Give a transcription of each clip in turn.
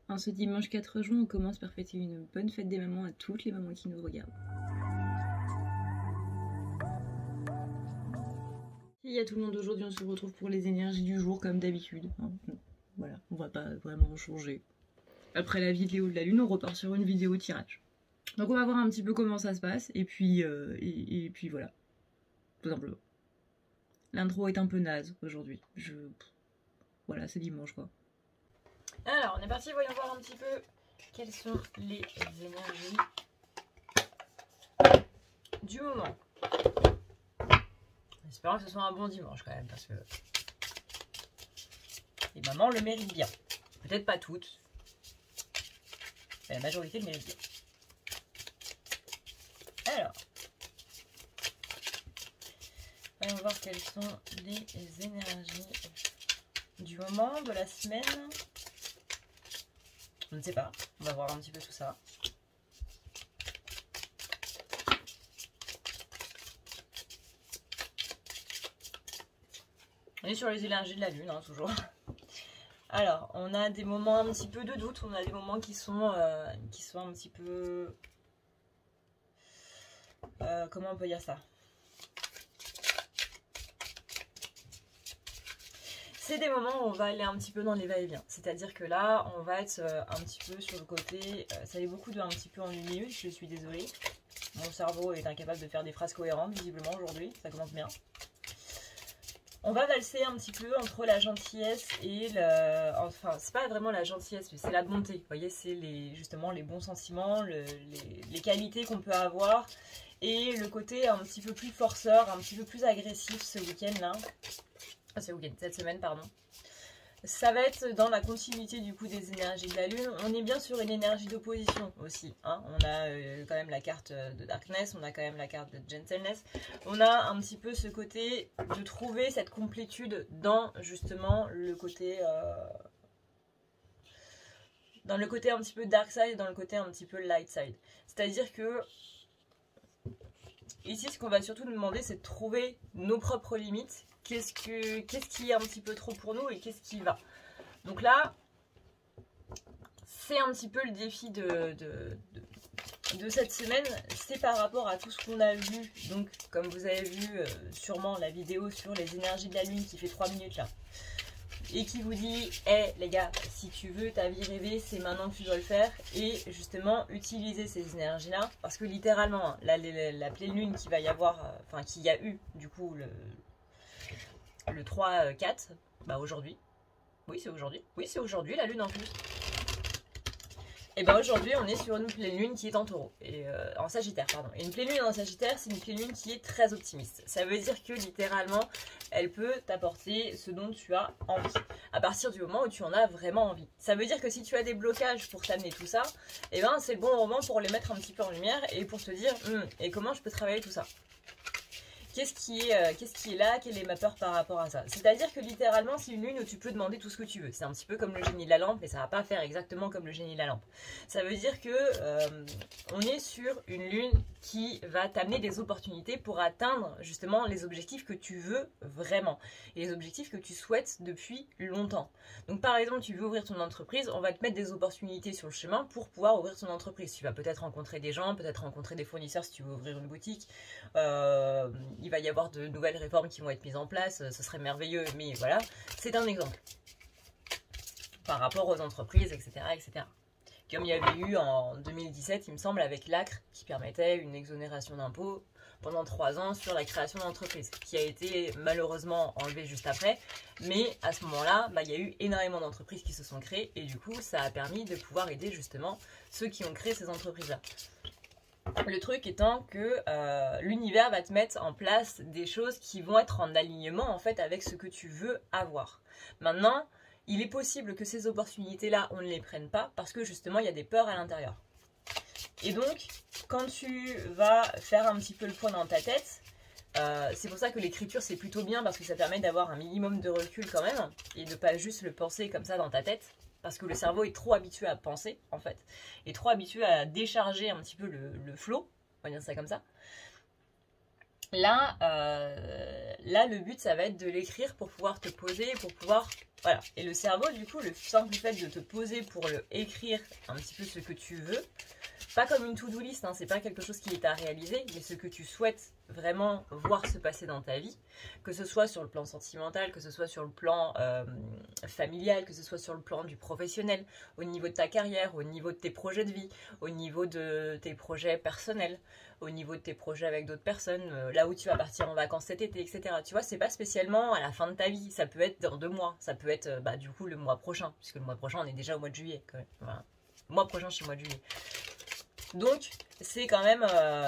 En ce dimanche 4 juin, on commence par fêter une bonne fête des mamans à toutes les mamans qui nous regardent. Il y a tout le monde aujourd'hui, on se retrouve pour les énergies du jour comme d'habitude. Voilà, on va pas vraiment changer. Après la vidéo de la lune, on repart sur une vidéo tirage. Donc on va voir un petit peu comment ça se passe et puis voilà, tout simplement. L'intro est un peu naze aujourd'hui. Voilà, c'est dimanche quoi. Alors, on est parti, voyons voir un petit peu quelles sont les énergies du moment. Espérons que ce soit un bon dimanche quand même, parce que les mamans le méritent bien. Peut-être pas toutes, mais la majorité le mérite bien. Alors, voyons voir quelles sont les énergies du moment, de la semaine. Je ne sais pas, on va voir un petit peu tout ça. On est sur les énergies de la lune, hein, toujours. Alors, on a des moments un petit peu de doute, on a des moments qui sont un petit peu... comment on peut dire ça? C'est des moments où on va aller un petit peu dans les va-et-vient. C'est-à-dire que là, on va être un petit peu sur le côté... ça est beaucoup de un petit peu ennuyeux, je suis désolée. Mon cerveau est incapable de faire des phrases cohérentes, visiblement, aujourd'hui. Ça commence bien. On va valser un petit peu entre la gentillesse et le... Enfin, c'est pas vraiment la gentillesse, mais c'est la bonté. Vous voyez, c'est justement les bons sentiments, les qualités qu'on peut avoir. Et le côté un petit peu plus forceur, un petit peu plus agressif ce week-end-là. Cette semaine, pardon. Ça va être dans la continuité du coup des énergies de la lune. On est bien sur une énergie d'opposition aussi. Hein. On a quand même la carte de Darkness, on a quand même la carte de Gentleness. On a un petit peu ce côté de trouver cette complétude dans justement le côté... dans le côté un petit peu dark side et dans le côté un petit peu light side. C'est-à-dire que ici, ce qu'on va surtout nous demander, c'est de trouver nos propres limites. Qu'est-ce qui est un petit peu trop pour nous et qu'est-ce qui va. Donc là, c'est un petit peu le défi de cette semaine. C'est par rapport à tout ce qu'on a vu. Donc, comme vous avez vu sûrement la vidéo sur les énergies de la lune qui fait 3 minutes là. Et qui vous dit, hey, les gars, si tu veux ta vie rêvée, c'est maintenant que tu dois le faire. Et justement, utiliser ces énergies-là. Parce que littéralement, la pleine lune qui va y avoir, enfin, qui y a eu, du coup, le 3-4, bah aujourd'hui. Oui, c'est aujourd'hui. Oui, c'est aujourd'hui, la lune en plus. Et ben aujourd'hui, on est sur une pleine lune qui est en taureau. Et en sagittaire, pardon. Et une pleine lune en sagittaire, c'est une pleine lune qui est très optimiste. Ça veut dire que littéralement, elle peut t'apporter ce dont tu as envie. À partir du moment où tu en as vraiment envie. Ça veut dire que si tu as des blocages pour t'amener tout ça, et ben c'est le bon moment pour les mettre un petit peu en lumière et pour te dire, et comment je peux travailler tout ça? Qu'est-ce qui est là? Quelle est ma peur par rapport à ça? C'est-à-dire que littéralement, c'est une lune où tu peux demander tout ce que tu veux. C'est un petit peu comme le génie de la lampe, mais ça va pas faire exactement comme le génie de la lampe. Ça veut dire que on est sur une lune qui va t'amener des opportunités pour atteindre justement les objectifs que tu veux vraiment. Et les objectifs que tu souhaites depuis longtemps. Donc par exemple, tu veux ouvrir ton entreprise, on va te mettre des opportunités sur le chemin pour pouvoir ouvrir ton entreprise. Tu vas peut-être rencontrer des gens, peut-être rencontrer des fournisseurs si tu veux ouvrir une boutique. Il va y avoir de nouvelles réformes qui vont être mises en place, ce serait merveilleux, mais voilà, c'est un exemple. Par rapport aux entreprises, etc., etc. Comme il y avait eu en 2017, il me semble, avec l'ACRE, qui permettait une exonération d'impôts pendant 3 ans sur la création d'entreprise, qui a été malheureusement enlevée juste après, mais à ce moment-là, bah, il y a eu énormément d'entreprises qui se sont créées, et du coup, ça a permis de pouvoir aider justement ceux qui ont créé ces entreprises-là. Le truc étant que l'univers va te mettre en place des choses qui vont être en alignement en fait avec ce que tu veux avoir. Maintenant, il est possible que ces opportunités-là, on ne les prenne pas parce que justement, il y a des peurs à l'intérieur. Et donc, quand tu vas faire un petit peu le point dans ta tête, c'est pour ça que l'écriture c'est plutôt bien parce que ça permet d'avoir un minimum de recul quand même et de pas juste le penser comme ça dans ta tête. Parce que le cerveau est trop habitué à penser, en fait. Et trop habitué à décharger un petit peu le flow, on va dire ça comme ça. Là, le but, ça va être de l'écrire pour pouvoir te poser, pour pouvoir... Voilà. Et le cerveau, du coup, le simple fait de te poser pour écrire un petit peu ce que tu veux, pas comme une to-do list, hein, c'est pas quelque chose qui est à réaliser, mais ce que tu souhaites vraiment voir se passer dans ta vie, que ce soit sur le plan sentimental, que ce soit sur le plan familial, que ce soit sur le plan du professionnel, au niveau de ta carrière, au niveau de tes projets de vie, au niveau de tes projets personnels, au niveau de tes projets avec d'autres personnes, là où tu vas partir en vacances cet été, etc. Tu vois, c'est pas spécialement à la fin de ta vie, ça peut être dans 2 mois, ça peut être du coup le mois prochain, puisque le mois prochain on est déjà au mois de juillet quand même. Voilà. Le mois prochain c'est le mois de juillet. Donc c'est quand même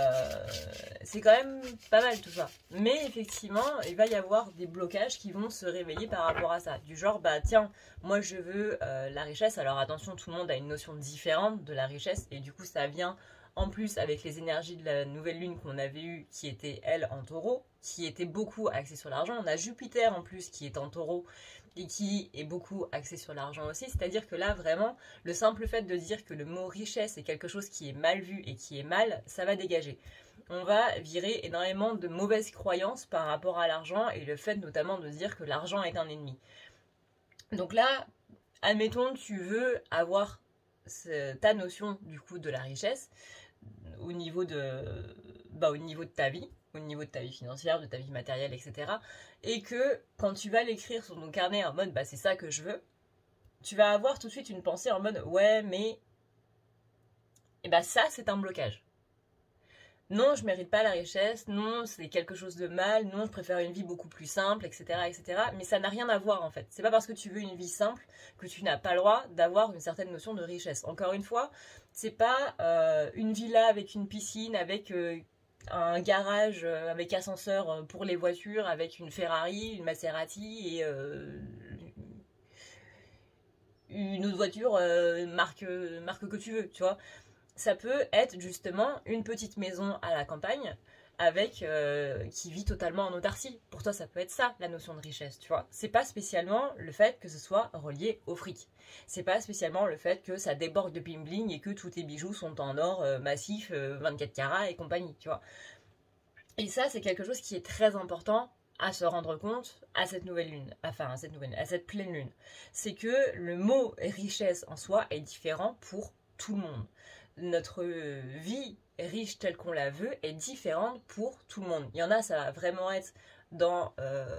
pas mal tout ça. Mais effectivement, il va y avoir des blocages qui vont se réveiller par rapport à ça. Du genre, bah tiens, moi je veux la richesse. Alors attention, tout le monde a une notion différente de la richesse. Et du coup, ça vient en plus avec les énergies de la nouvelle lune qu'on avait eue, qui était elle en taureau, qui était beaucoup axée sur l'argent. On a Jupiter en plus qui est en taureau et qui est beaucoup axé sur l'argent aussi. C'est-à-dire que là, vraiment, le simple fait de dire que le mot richesse est quelque chose qui est mal vu et qui est mal, ça va dégager. On va virer énormément de mauvaises croyances par rapport à l'argent et le fait notamment de dire que l'argent est un ennemi. Donc là, admettons, tu veux avoir ta notion du coup de la richesse au niveau de ta vie, au niveau de ta vie financière, de ta vie matérielle, etc. Et que quand tu vas l'écrire sur ton carnet en mode bah c'est ça que je veux, tu vas avoir tout de suite une pensée en mode ouais mais et bah ça c'est un blocage. Non, je mérite pas la richesse, non, c'est quelque chose de mal, non, je préfère une vie beaucoup plus simple, etc., etc. Mais ça n'a rien à voir en fait. C'est pas parce que tu veux une vie simple que tu n'as pas le droit d'avoir une certaine notion de richesse. Encore une fois, c'est pas une villa avec une piscine, avec un garage avec ascenseur pour les voitures, avec une Ferrari, une Maserati et une autre voiture marque que tu veux, tu vois. Ça peut être justement une petite maison à la campagne avec qui vit totalement en autarcie. Pour toi, ça peut être ça, la notion de richesse, tu vois. C'est pas spécialement le fait que ce soit relié au fric. C'est pas spécialement le fait que ça déborde de bling bling et que tous tes bijoux sont en or massif, 24 carats et compagnie, tu vois. Et ça, c'est quelque chose qui est très important à se rendre compte à cette nouvelle lune, à cette pleine lune. C'est que le mot richesse en soi est différent pour tout le monde. Notre vie riche telle qu'on la veut est différente pour tout le monde. Il y en a, ça va vraiment être dans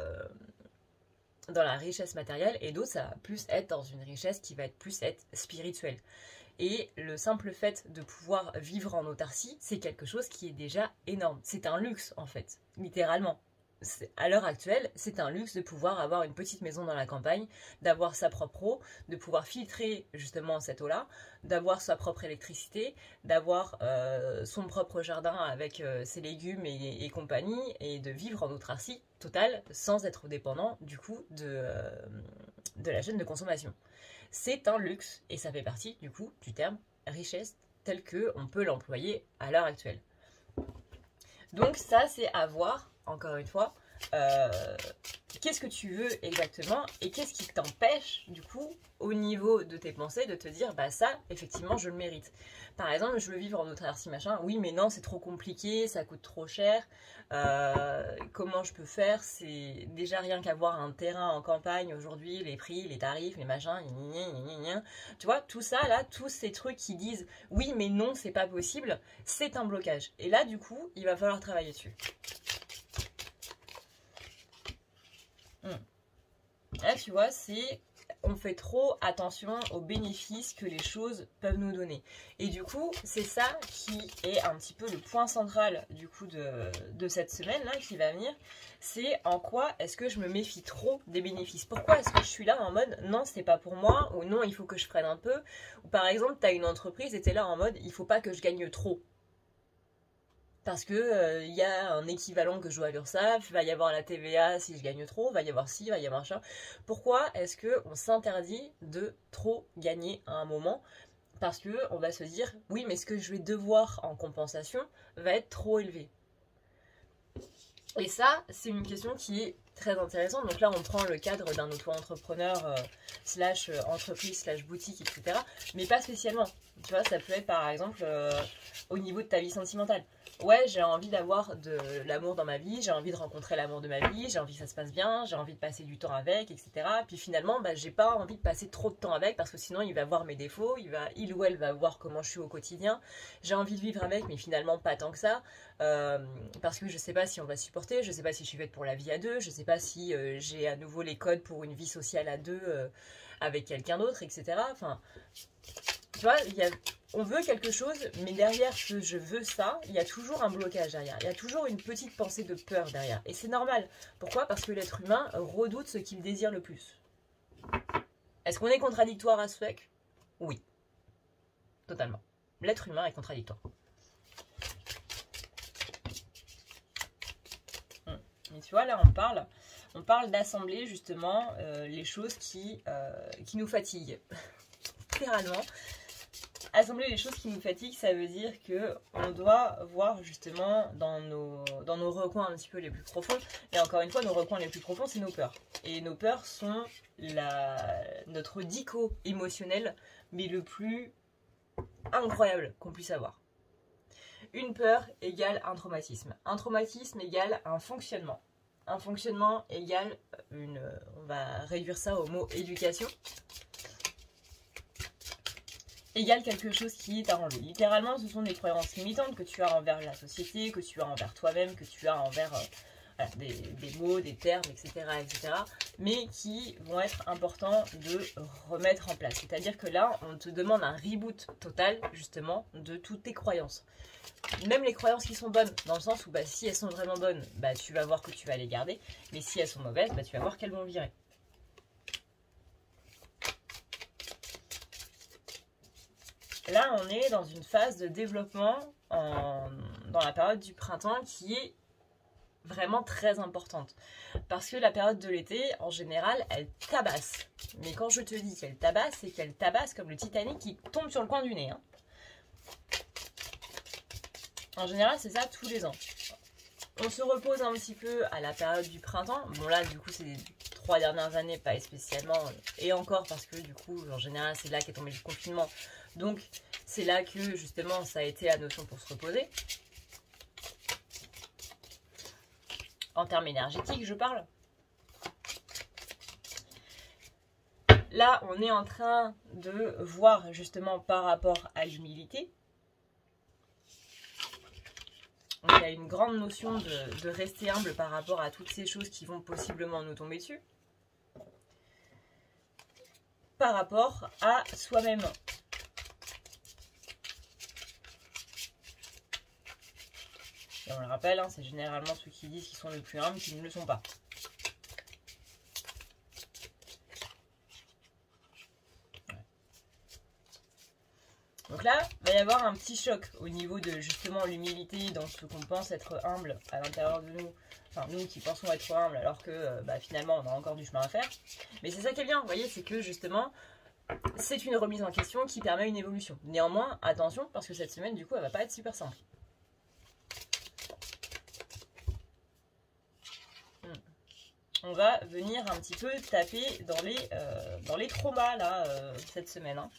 la richesse matérielle et d'autres, ça va plus être dans une richesse qui va plus être spirituelle. Et le simple fait de pouvoir vivre en autarcie, c'est quelque chose qui est déjà énorme. C'est un luxe en fait, littéralement. À l'heure actuelle, c'est un luxe de pouvoir avoir une petite maison dans la campagne, d'avoir sa propre eau, de pouvoir filtrer justement cette eau-là, d'avoir sa propre électricité, d'avoir son propre jardin avec ses légumes et compagnie, et de vivre en autarcie totale sans être dépendant du coup de la chaîne de consommation. C'est un luxe et ça fait partie du coup du terme richesse tel qu'on peut l'employer à l'heure actuelle. Donc ça c'est à voir, encore une fois, qu'est-ce que tu veux exactement et qu'est-ce qui t'empêche du coup au niveau de tes pensées de te dire bah ça effectivement je le mérite. Par exemple je veux vivre en autarcie machin, oui mais non c'est trop compliqué, ça coûte trop cher, comment je peux faire, c'est déjà rien qu'avoir un terrain en campagne aujourd'hui, les prix, les tarifs, les machins, tu vois tout ça là, tous ces trucs qui disent oui mais non c'est pas possible, c'est un blocage et là du coup il va falloir travailler dessus. Là, tu vois, on fait trop attention aux bénéfices que les choses peuvent nous donner. Et du coup, c'est ça qui est un petit peu le point central du coup de cette semaine-là qui va venir. C'est en quoi est-ce que je me méfie trop des bénéfices. Pourquoi est-ce que je suis là en mode non, c'est pas pour moi, ou non, il faut que je freine un peu. Ou par exemple, tu as une entreprise et tu es là en mode il faut pas que je gagne trop. Parce que y a un équivalent que je dois à l'URSSAF, il va y avoir la TVA si je gagne trop, il va y avoir ci, il va y avoir ça. Pourquoi est-ce qu'on s'interdit de trop gagner à un moment? Parce qu'on va se dire, oui, mais ce que je vais devoir en compensation va être trop élevé. Et ça, c'est une question qui est très intéressante. Donc là, on prend le cadre d'un auto-entrepreneur slash entreprise slash boutique, etc. Mais pas spécialement. Tu vois, ça peut être par exemple au niveau de ta vie sentimentale. Ouais, j'ai envie d'avoir de l'amour dans ma vie, j'ai envie de rencontrer l'amour de ma vie, j'ai envie que ça se passe bien, j'ai envie de passer du temps avec, etc. Puis finalement, bah, j'ai pas envie de passer trop de temps avec parce que sinon il va voir mes défauts, il ou elle va voir comment je suis au quotidien. J'ai envie de vivre avec, mais finalement pas tant que ça. Parce que je sais pas si on va se supporter, je sais pas si je suis faite pour la vie à deux, je sais pas si j'ai à nouveau les codes pour une vie sociale à deux avec quelqu'un d'autre, etc. Enfin, tu vois, on veut quelque chose, mais derrière ce je veux ça, il y a toujours un blocage derrière. Il y a toujours une petite pensée de peur derrière. Et c'est normal. Pourquoi? Parce que l'être humain redoute ce qu'il désire le plus. Est-ce qu'on est contradictoire à ce fait? Oui. Totalement. L'être humain est contradictoire. Mais tu vois, là on parle d'assembler justement les choses qui nous fatiguent. Littéralement. Assembler les choses qui nous fatiguent, ça veut dire que on doit voir justement dans nos recoins un petit peu les plus profonds. Et encore une fois, nos recoins les plus profonds, c'est nos peurs. Et nos peurs sont notre dico émotionnel, mais le plus incroyable qu'on puisse avoir. Une peur égale un traumatisme. Un traumatisme égale un fonctionnement. Un fonctionnement égale on va réduire ça au mot éducation. Égale quelque chose qui est à enlever. Littéralement, ce sont des croyances limitantes que tu as envers la société, que tu as envers toi-même, que tu as envers des mots, des termes, etc., etc., mais qui vont être importants de remettre en place. C'est-à-dire que là, on te demande un reboot total, justement, de toutes tes croyances. Même les croyances qui sont bonnes, dans le sens où bah, si elles sont vraiment bonnes, bah, tu vas voir que tu vas les garder, mais si elles sont mauvaises, bah, tu vas voir qu'elles vont virer. Là, on est dans une phase de développement dans la période du printemps qui est vraiment très importante. Parce que la période de l'été, en général, elle tabasse. Mais quand je te dis qu'elle tabasse, c'est qu'elle tabasse comme le Titanic qui tombe sur le coin du nez. Hein. En général, c'est ça tous les ans. On se repose un petit peu à la période du printemps. Bon là, du coup, c'est les 3 dernières années, pas spécialement. Et encore parce que du coup, en général, c'est là qu'est tombé le confinement. Donc, c'est là que, justement, ça a été la notion pour se reposer. En termes énergétiques, je parle. Là, on est en train de voir, justement, par rapport à l'humilité. Donc, il y a une grande notion de rester humble par rapport à toutes ces choses qui vont possiblement nous tomber dessus. Par rapport à soi-même. Et on le rappelle, hein, c'est généralement ceux qui disent qu'ils sont les plus humbles qui ne le sont pas. Ouais. Donc là, il va y avoir un petit choc au niveau de justement l'humilité dans ce qu'on pense être humble à l'intérieur de nous. Enfin, nous qui pensons être humbles alors que bah, finalement on a encore du chemin à faire. Mais c'est ça qui est bien, vous voyez, c'est que justement c'est une remise en question qui permet une évolution. Néanmoins, attention, parce que cette semaine du coup elle va pas être super simple. On va venir un petit peu taper dans les traumas là cette semaine. Hein.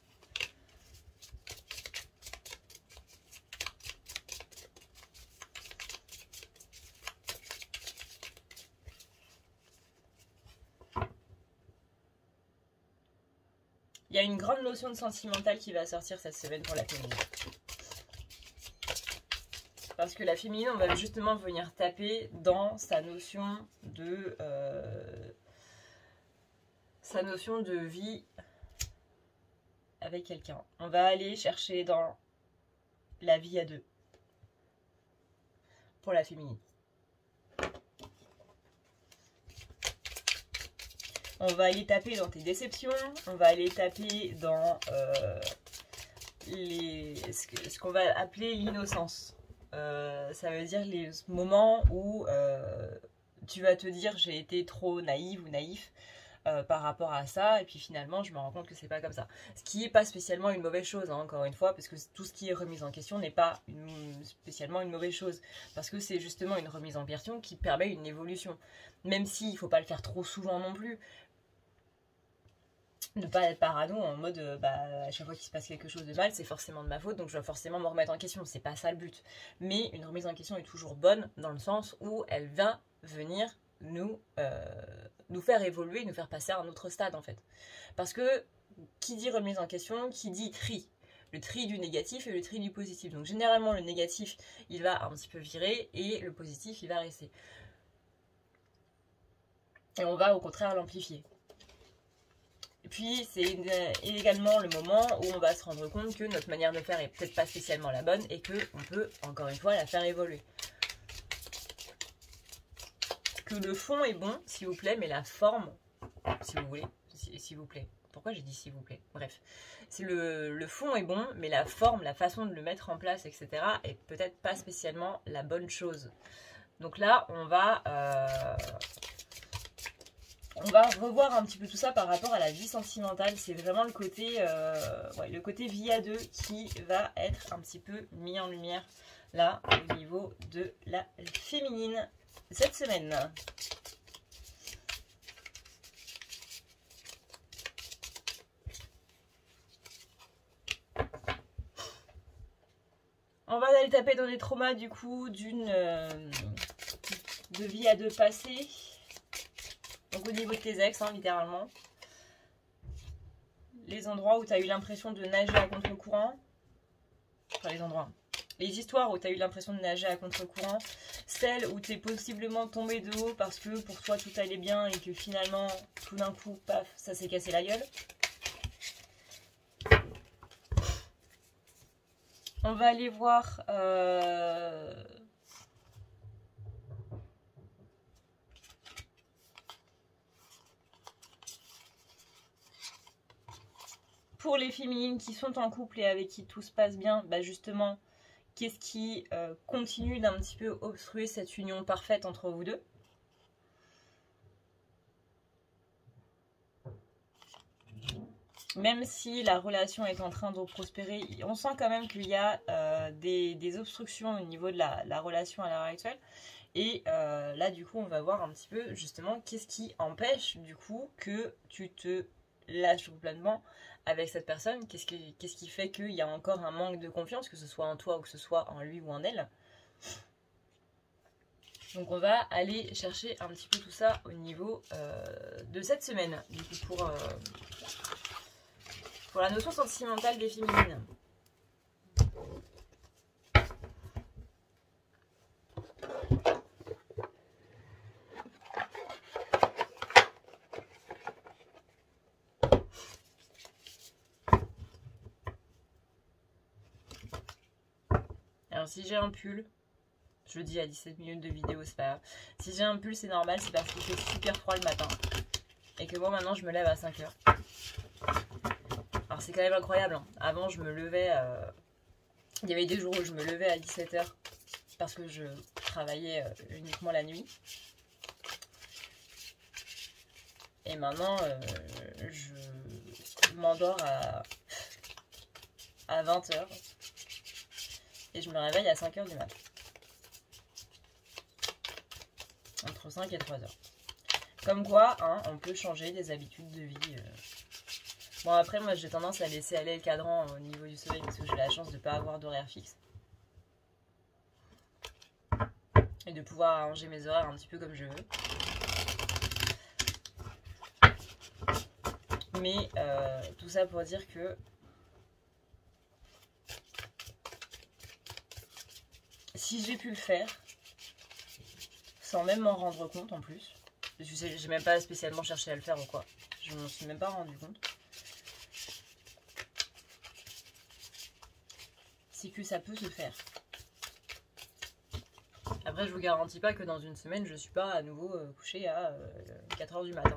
Il y a une grande notion de sentimental qui va sortir cette semaine pour la féminine. Parce que la féminine, on va justement venir taper dans sa notion de vie avec quelqu'un. On va aller chercher dans la vie à deux pour la féminine. On va aller taper dans tes déceptions, on va aller taper dans ce qu'on va appeler l'innocence. Ça veut dire les moments où tu vas te dire j'ai été trop naïve ou naïf par rapport à ça, et puis finalement je me rends compte que c'est pas comme ça. Ce qui n'est pas spécialement une mauvaise chose, hein, encore une fois, parce que tout ce qui est remise en question n'est pas spécialement une mauvaise chose, parce que c'est justement une remise en question qui permet une évolution, même s'il ne faut pas le faire trop souvent non plus. Ne pas être parano en mode à chaque fois qu'il se passe quelque chose de mal, c'est forcément de ma faute, donc je dois forcément me remettre en question. C'est pas ça le but. Mais une remise en question est toujours bonne dans le sens où elle va venir nous faire évoluer, nous faire passer à un autre stade en fait. Parce que qui dit remise en question, qui dit tri. Le tri du négatif et le tri du positif. Donc généralement le négatif il va un petit peu virer et le positif il va rester. Et on va au contraire l'amplifier. Et puis c'est également le moment où on va se rendre compte que notre manière de faire est peut-être pas spécialement la bonne et qu'on peut encore une fois la faire évoluer. Que le fond est bon, s'il vous plaît, mais la forme, si vous voulez, s'il vous plaît. Pourquoi j'ai dit s'il vous plaît? Bref, le fond est bon, mais la forme, la façon de le mettre en place, etc. est peut-être pas spécialement la bonne chose. Donc là, on va revoir un petit peu tout ça par rapport à la vie sentimentale. C'est vraiment le côté vie à deux qui va être un petit peu mis en lumière là au niveau de la féminine cette semaine. On va aller taper dans les traumas du coup de vie à deux passée. Donc au niveau de tes ex, hein, littéralement. Les endroits où tu as eu l'impression de nager à contre-courant. Enfin les endroits. Les histoires où tu as eu l'impression de nager à contre-courant. Celles où tu es possiblement tombé de haut parce que pour toi tout allait bien et que finalement, tout d'un coup, paf, ça s'est cassé la gueule. On va aller voir... pour les féminines qui sont en couple et avec qui tout se passe bien, bah justement, qu'est-ce qui continue d'un petit peu obstruer cette union parfaite entre vous deux? Même si la relation est en train de prospérer, on sent quand même qu'il y a des obstructions au niveau de la relation à l'heure actuelle. Et là, du coup, on va voir un petit peu, justement, qu'est-ce qui empêche, du coup, que tu te lâches complètement avec cette personne. Qu'est-ce qui fait qu'il y a encore un manque de confiance, que ce soit en toi ou que ce soit en lui ou en elle. Donc on va aller chercher un petit peu tout ça au niveau de cette semaine, du coup, pour la notion sentimentale des féminines. Alors si j'ai un pull, je le dis à 17 minutes de vidéo, c'est pas grave. Si j'ai un pull, c'est normal, c'est parce qu'il fait super froid le matin. Et que moi maintenant je me lève à 5 h. Alors c'est quand même incroyable, hein. Avant je me levais, il y avait des jours où je me levais à 17 h parce que je travaillais uniquement la nuit. Et maintenant je m'endors à 20 h. Et je me réveille à 5 h du matin. Entre 5 et 3 h. Comme quoi, hein, on peut changer des habitudes de vie. Bon, après, moi, j'ai tendance à laisser aller le cadran au niveau du sommeil parce que j'ai la chance de ne pas avoir d'horaire fixe. Et de pouvoir arranger mes horaires un petit peu comme je veux. Mais tout ça pour dire que si j'ai pu le faire, sans même m'en rendre compte en plus, j'ai même pas spécialement cherché à le faire ou quoi, je m'en suis même pas rendu compte, c'est que ça peut se faire. Après je vous garantis pas que dans une semaine je suis pas à nouveau couchée à 4 h du matin.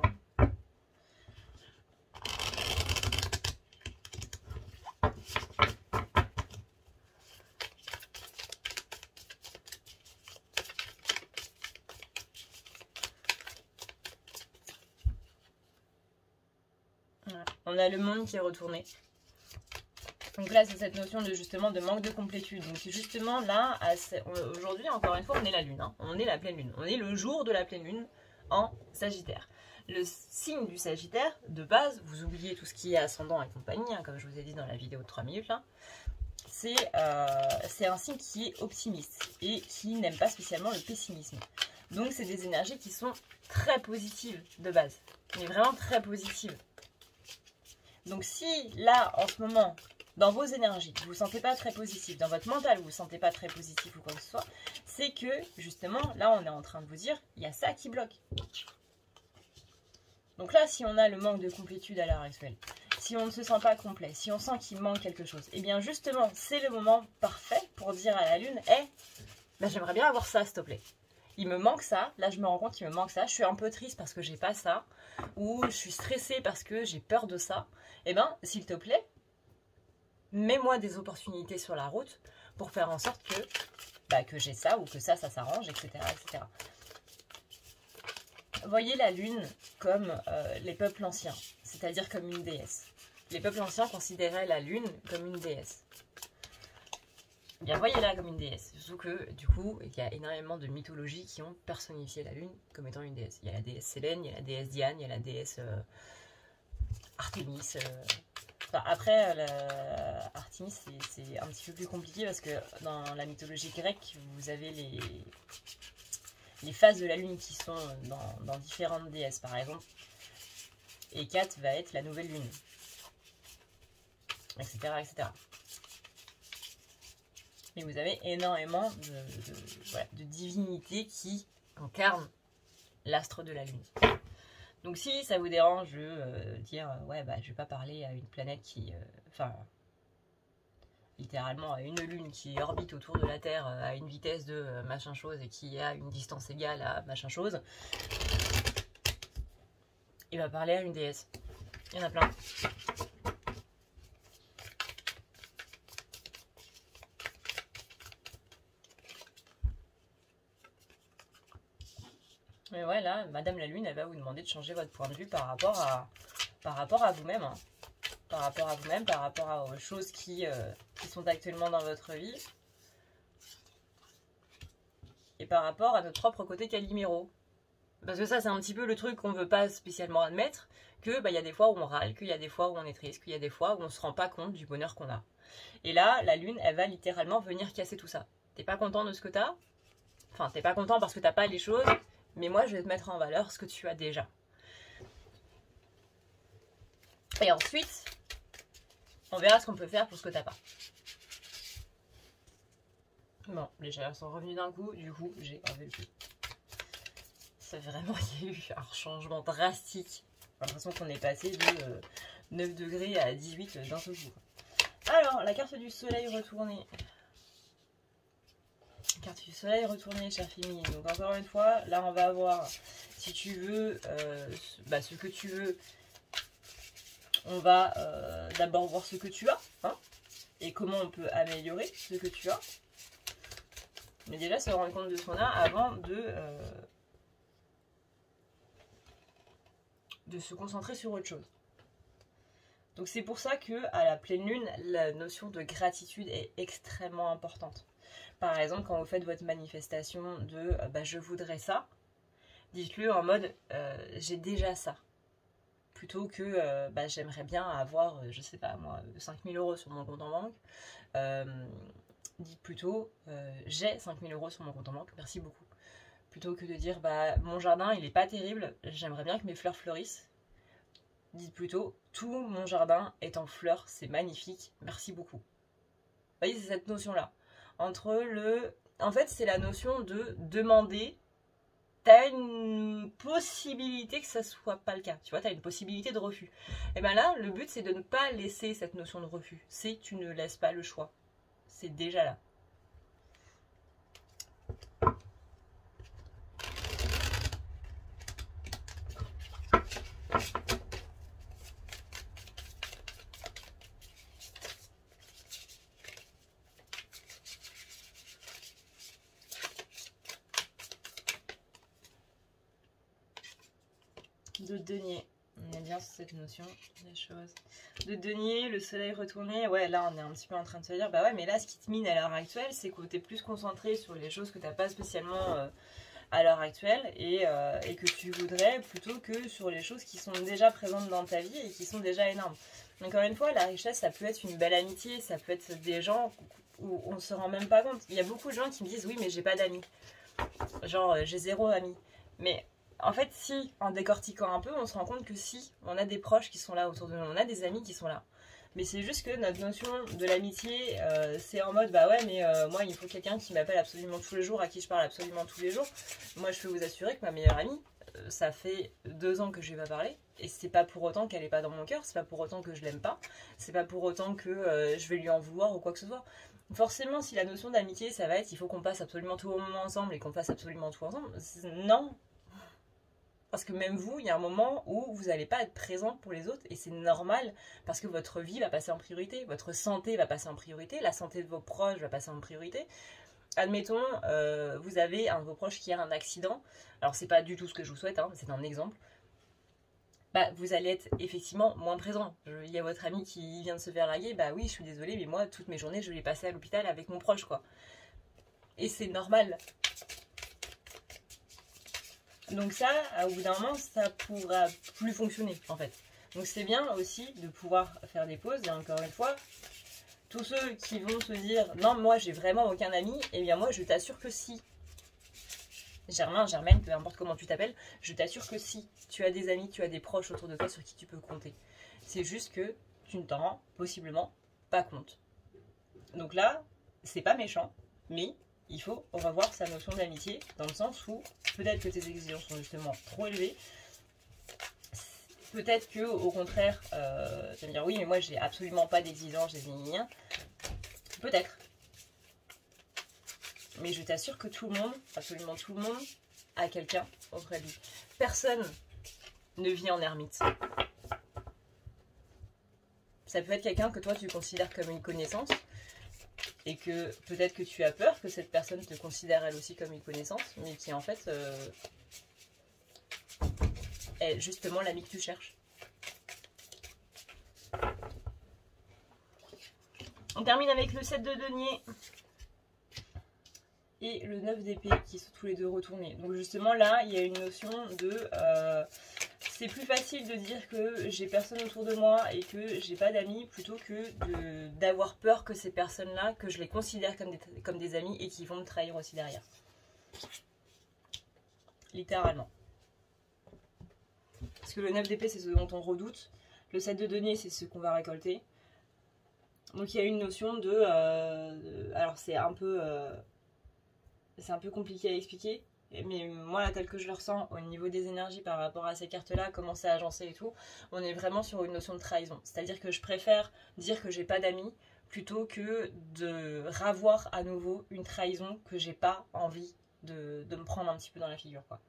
On a le monde qui est retourné. Donc là, c'est cette notion de justement de manque de complétude. Donc justement là, aujourd'hui, encore une fois, on est la lune. Hein. On est la pleine lune. On est le jour de la pleine lune en Sagittaire. Le signe du Sagittaire, de base, vous oubliez tout ce qui est ascendant et compagnie, hein, comme je vous ai dit dans la vidéo de 3 minutes là. C'est un signe qui est optimiste et qui n'aime pas spécialement le pessimisme. Donc c'est des énergies qui sont très positives de base, mais vraiment très positives. Donc si là, en ce moment, dans vos énergies, vous ne vous sentez pas très positif, dans votre mental, vous ne vous sentez pas très positif ou quoi que ce soit, c'est que justement, là on est en train de vous dire, il y a ça qui bloque. Donc là, si on a le manque de complétude à l'heure actuelle, si on ne se sent pas complet, si on sent qu'il manque quelque chose, et bien justement, c'est le moment parfait pour dire à la lune, hey, ben j'aimerais bien avoir ça, s'il te plaît. Il me manque ça, là je me rends compte qu'il me manque ça, je suis un peu triste parce que j'ai pas ça, ou je suis stressée parce que j'ai peur de ça. Eh bien, s'il te plaît, mets-moi des opportunités sur la route pour faire en sorte que j'ai ça, ou que ça s'arrange, etc., etc. Voyez la lune comme les peuples anciens, c'est-à-dire comme une déesse. Les peuples anciens considéraient la lune comme une déesse. Bien, voyez-la comme une déesse. Surtout que, du coup, il y a énormément de mythologies qui ont personnifié la lune comme étant une déesse. Il y a la déesse Sélène, il y a la déesse Diane, il y a la déesse Artémis. Enfin, après, Artémis, c'est un petit peu plus compliqué parce que dans la mythologie grecque, vous avez les phases de la lune qui sont dans différentes déesses, par exemple. Hécate va être la nouvelle lune, etc., etc. Et vous avez énormément de divinités qui incarnent l'astre de la lune. Donc si ça vous dérange de dire ouais bah je vais pas parler à une planète qui enfin littéralement à une lune qui orbite autour de la Terre à une vitesse de machin chose et qui a une distance égale à machin chose, il va parler à une déesse. Il y en a plein. Mais ouais, là, Madame la Lune, elle va vous demander de changer votre point de vue par rapport à vous-même. Hein. Par rapport à vous-même, par rapport aux choses qui sont actuellement dans votre vie. Et par rapport à notre propre côté Calimero. Parce que ça, c'est un petit peu le truc qu'on ne veut pas spécialement admettre. Que bah, y a des fois où on râle, qu'il y a des fois où on est triste, qu'il y a des fois où on ne se rend pas compte du bonheur qu'on a. Et là, la Lune, elle va littéralement venir casser tout ça. T'es pas content de ce que t'as? Enfin, t'es pas content parce que t'as pas les choses. Mais moi, je vais te mettre en valeur ce que tu as déjà. Et ensuite, on verra ce qu'on peut faire pour ce que tu n'as pas. Bon, les chaleurs sont revenus d'un coup. Du coup, j'ai enlevé le plus. C'est vraiment, il y a eu un changement drastique. J'ai l'impression qu'on est passé de 9 degrés à 18 d'un seul coup. Alors, la carte du soleil retournée. Carte du soleil retournée, chère Féminine. Donc encore une fois, là on va avoir, si tu veux, ce que tu veux, on va d'abord voir ce que tu as, hein, et comment on peut améliorer ce que tu as. Mais déjà se rendre compte de ce qu'on a avant de se concentrer sur autre chose. Donc c'est pour ça que à la pleine lune, la notion de gratitude est extrêmement importante. Par exemple, quand vous faites votre manifestation de je voudrais ça, dites-le en mode j'ai déjà ça. Plutôt que j'aimerais bien avoir, je sais pas moi, 5000 € sur mon compte en banque. Dites plutôt j'ai 5000 € sur mon compte en banque, merci beaucoup. Plutôt que de dire mon jardin il est pas terrible, j'aimerais bien que mes fleurs fleurissent. Dites plutôt tout mon jardin est en fleurs, c'est magnifique, merci beaucoup. Vous voyez, c'est cette notion-là. En fait, c'est la notion de demander. T'as une possibilité que ça soit pas le cas. Tu vois, t'as une possibilité de refus. Et bien là, le but, c'est de ne pas laisser cette notion de refus. C'est tu ne laisses pas le choix. C'est déjà là. De denier. On est bien sur cette notion des choses. De denier, le soleil retourné. Ouais, là, on est un petit peu en train de se dire, bah ouais, mais là, ce qui te mine à l'heure actuelle, c'est que tu es plus concentré sur les choses que tu n'as pas spécialement à l'heure actuelle et que tu voudrais plutôt que sur les choses qui sont déjà présentes dans ta vie et qui sont déjà énormes. Encore une fois, la richesse, ça peut être une belle amitié, ça peut être des gens où on ne se rend même pas compte. Il y a beaucoup de gens qui me disent, oui, mais j'ai pas d'amis. Genre, j'ai 0 amis. Mais en fait, si, en décortiquant un peu, on se rend compte que si, on a des proches qui sont là autour de nous, on a des amis qui sont là. Mais c'est juste que notre notion de l'amitié, c'est en mode, bah ouais, mais moi, il faut quelqu'un qui m'appelle absolument tous les jours, à qui je parle absolument tous les jours. Moi, je peux vous assurer que ma meilleure amie, ça fait 2 ans que je lui ai pas parlé. Et c'est pas pour autant qu'elle est pas dans mon cœur, c'est pas pour autant que je l'aime pas, c'est pas pour autant que je vais lui en vouloir ou quoi que ce soit. Forcément, si la notion d'amitié, ça va être, il faut qu'on passe absolument tout au moment ensemble et qu'on fasse absolument tout ensemble, non. Parce que même vous, il y a un moment où vous n'allez pas être présent pour les autres et c'est normal parce que votre vie va passer en priorité, votre santé va passer en priorité, la santé de vos proches va passer en priorité. Admettons, vous avez un de vos proches qui a un accident, alors c'est pas du tout ce que je vous souhaite, hein, c'est un exemple. Bah, vous allez être effectivement moins présent. Il y a votre ami qui vient de se faire larguer, bah oui, je suis désolée, mais moi, toutes mes journées, je vais passer à l'hôpital avec mon proche, quoi. Et c'est normal. Donc ça, au bout d'un moment, ça pourra plus fonctionner, en fait. Donc c'est bien aussi de pouvoir faire des pauses, et encore une fois, tous ceux qui vont se dire, non, moi, j'ai vraiment aucun ami, eh bien moi, je t'assure que si. Germain, Germaine, peu importe comment tu t'appelles, je t'assure que si tu as des amis, tu as des proches autour de toi sur qui tu peux compter. C'est juste que tu ne t'en rends possiblement pas compte. Donc là, c'est pas méchant, mais il faut revoir sa notion d'amitié dans le sens où peut-être que tes exigences sont justement trop élevées. Peut-être que au contraire, tu vas me dire oui, mais moi j'ai absolument pas d'exigences, j'ai des liens. Peut-être. Mais je t'assure que tout le monde, absolument tout le monde, a quelqu'un auprès de lui. Personne ne vit en ermite. Ça peut être quelqu'un que toi tu considères comme une connaissance et que peut-être que tu as peur que cette personne te considère elle aussi comme une connaissance, mais qui en fait est justement l'ami que tu cherches. On termine avec le 7 de denier et le 9 d'épée qui sont tous les deux retournés. Donc justement là, il y a une notion de... c'est plus facile de dire que j'ai personne autour de moi et que j'ai pas d'amis plutôt que d'avoir peur que ces personnes-là, que je les considère comme des amis et qui vont me trahir aussi derrière. Littéralement. Parce que le 9 d'épée, c'est ce dont on redoute. Le 7 de denier, c'est ce qu'on va récolter. Donc il y a une notion de... alors c'est un peu compliqué à expliquer. Mais moi, là, tel que je le ressens, au niveau des énergies par rapport à ces cartes-là, comment c'est agencé et tout, on est vraiment sur une notion de trahison. C'est-à-dire que je préfère dire que j'ai pas d'amis plutôt que de ravoir à nouveau une trahison que j'ai pas envie de me prendre un petit peu dans la figure, quoi.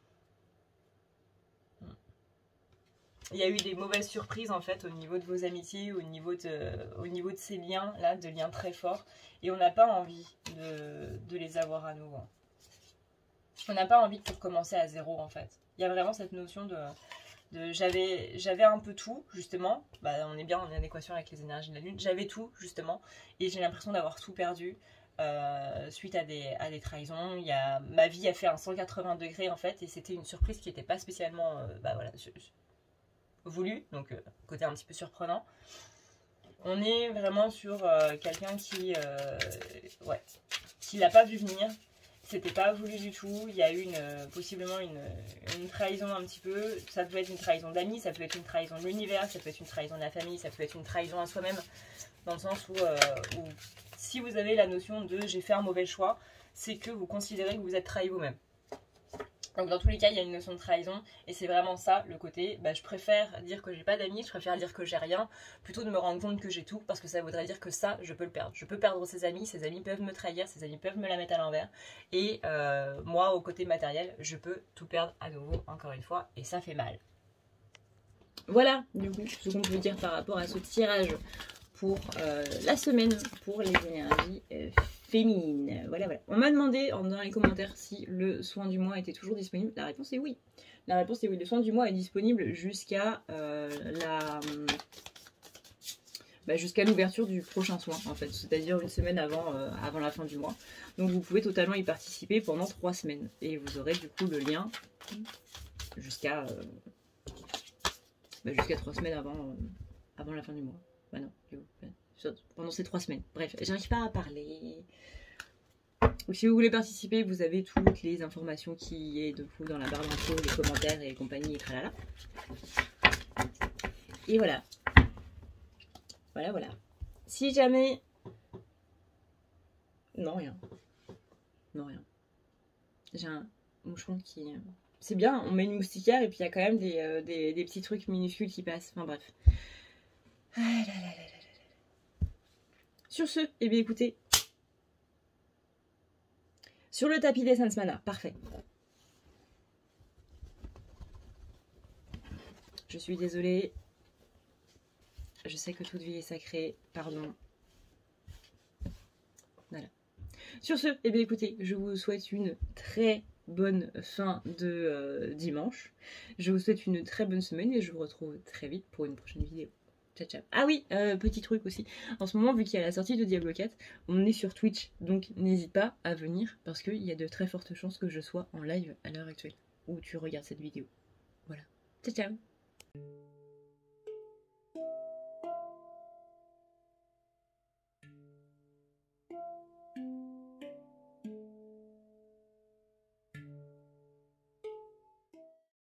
Il y a eu des mauvaises surprises en fait au niveau de vos amitiés, au niveau de ces liens là, de liens très forts, et on n'a pas envie de les avoir à nouveau. On n'a pas envie de tout recommencer à zéro en fait. Il y a vraiment cette notion de j'avais un peu tout justement, bah, on est bien en adéquation avec les énergies de la lune, j'avais tout justement, et j'ai l'impression d'avoir tout perdu suite à des trahisons. Ma vie a fait un 180 degrés en fait, et c'était une surprise qui n'était pas spécialement bah, voilà, voulu, donc côté un petit peu surprenant. On est vraiment sur quelqu'un qui l'a pas vu venir, c'était pas voulu du tout. Il y a eu possiblement une trahison un petit peu. Ça peut être une trahison d'amis, ça peut être une trahison de l'univers, ça peut être une trahison de la famille, ça peut être une trahison à soi-même, dans le sens où si vous avez la notion de j'ai fait un mauvais choix, c'est que vous considérez que vous êtes trahi vous-même. Donc dans tous les cas, il y a une notion de trahison, et c'est vraiment ça le côté, bah, je préfère dire que j'ai pas d'amis, je préfère dire que j'ai rien, plutôt de me rendre compte que j'ai tout, parce que ça voudrait dire que ça, je peux le perdre. Je peux perdre ses amis peuvent me trahir, ses amis peuvent me la mettre à l'envers, et moi, au côté matériel, je peux tout perdre à nouveau, encore une fois, et ça fait mal. Voilà, du coup, ce qu'on peut dire par rapport à ce tirage pour la semaine, pour les énergies féminine. Voilà, voilà. On m'a demandé dans les commentaires si le soin du mois était toujours disponible. La réponse est oui. La réponse est oui. Le soin du mois est disponible jusqu'à jusqu'à l'ouverture du prochain soin, en fait. C'est-à-dire une semaine avant la fin du mois. Donc vous pouvez totalement y participer pendant 3 semaines. Et vous aurez du coup le lien jusqu'à 3 semaines avant la fin du mois. Bah non, pendant ces 3 semaines. Bref, j'arrive pas à parler. Donc, si vous voulez participer, vous avez toutes les informations qui est de vous dans la barre d'infos, les commentaires et compagnie et tralala. Et voilà. Voilà, voilà. Si jamais... Non, rien. Non, rien. J'ai un moucheron qui... C'est bien, on met une moustiquaire et puis il y a quand même des petits trucs minuscules qui passent. Enfin bref. Ah là là là là là. Sur ce, eh bien écoutez... Sur le tapis des Sansmana, parfait. Je suis désolée. Je sais que toute vie est sacrée, pardon. Voilà. Sur ce, eh bien écoutez, je vous souhaite une très bonne fin de dimanche. Je vous souhaite une très bonne semaine et je vous retrouve très vite pour une prochaine vidéo. Ciao, ciao. Ah oui, petit truc aussi. En ce moment, vu qu'il y a la sortie de Diablo 4, on est sur Twitch. Donc n'hésite pas à venir parce qu'il y a de très fortes chances que je sois en live à l'heure actuelle. Où tu regardes cette vidéo. Voilà. Ciao, ciao.